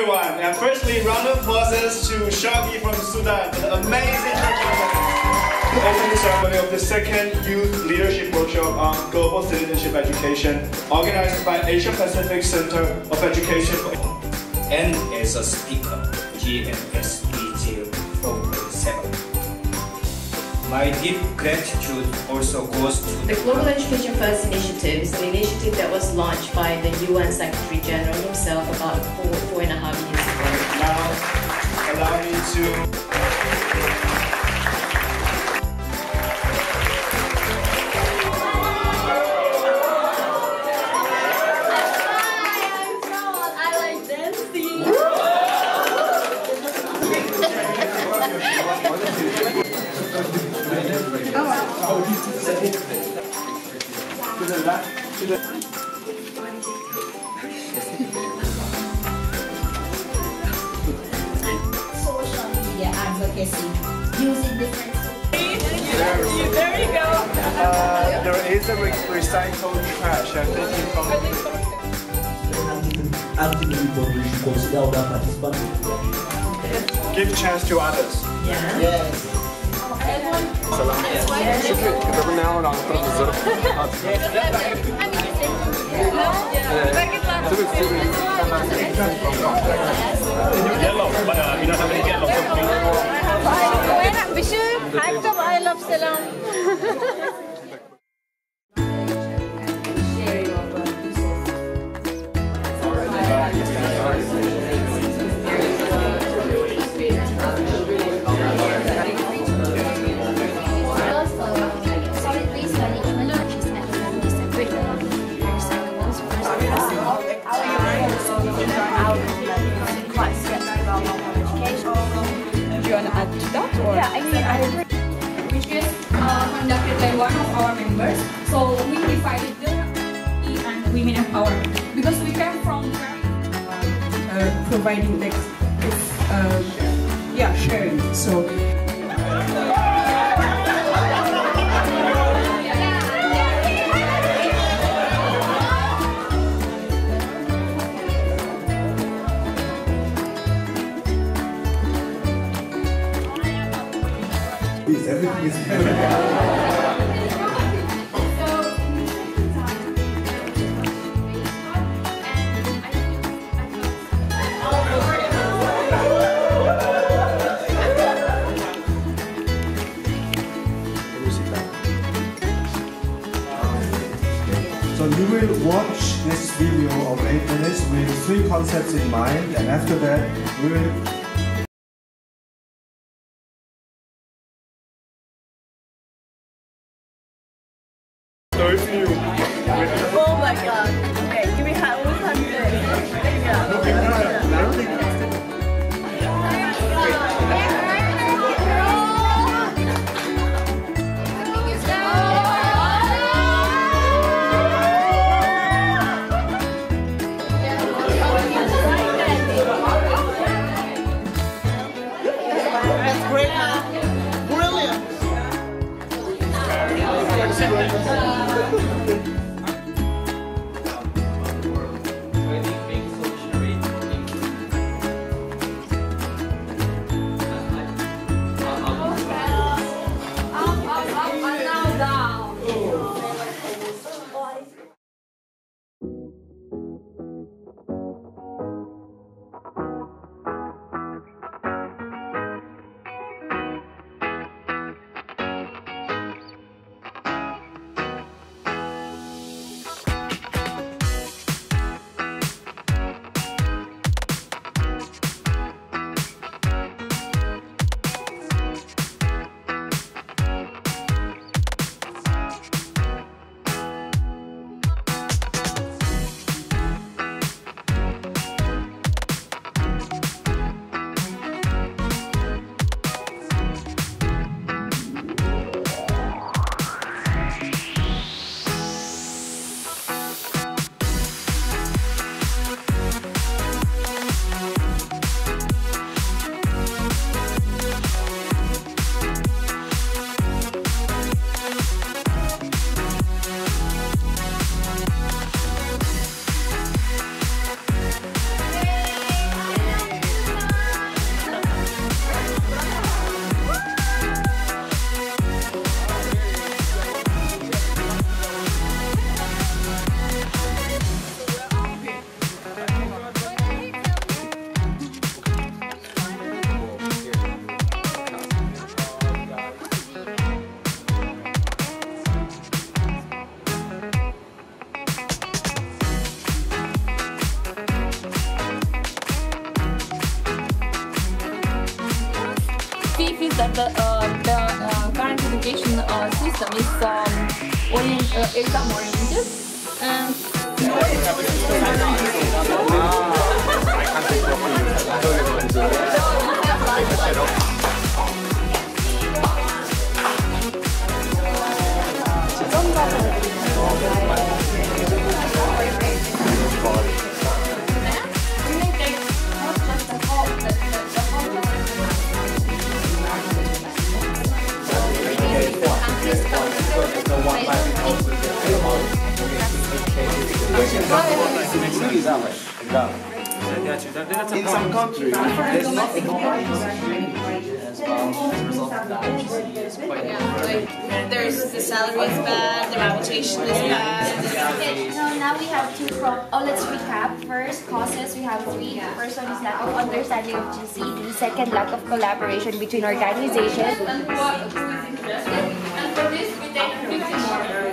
everyone. And firstly, round of applause to Shaggy from Sudan for the amazing performance. To open the ceremony of the second Youth Leadership Workshop on Global Citizenship Education, organized by Asia Pacific Center of Education. And as a speaker, GCED 4.7. My deep gratitude also goes to the Global Education First initiative is an initiative that was launched by the UN Secretary General himself about four and a half years ago. Now, allow me to to the left, to the social media advocacy using different. There you go. There is a recycled trash. I'm thinking from. Actively, we should consider other participants. Give chance to others. Yeah. Yes. Yeah, I mean, I agree. Which is conducted by one of our members. So we divided the and women empowerment because we came from providing text is sharing. So. Everything is very So you will watch this video of 8 minutes with 3 concepts in mind, and after that we will Oh my god. Okay, give me hand. Which hand is it? There you go. That's great, man. Brilliant. is exam oriented and In some countries, there's not There's the salary is bad, the reputation is bad. Okay, so now we have two let's recap. First, causes, we have three. The first one is lack of understanding of GCED. Second, lack of collaboration between organizations. and for this we take 50 more.